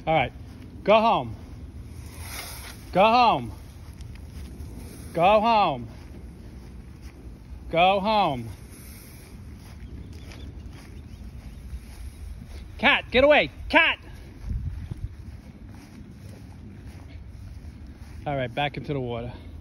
All right, go home. Go home. Go home. Go home. Cat, get away. Cat. All right, back into the water.